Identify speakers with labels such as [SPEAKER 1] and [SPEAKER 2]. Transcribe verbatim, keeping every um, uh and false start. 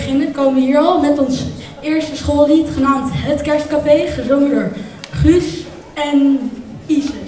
[SPEAKER 1] beginnen, komen we hier al met ons eerste schoollied genaamd Het Kerstcafé, gezongen door Guus en Ise.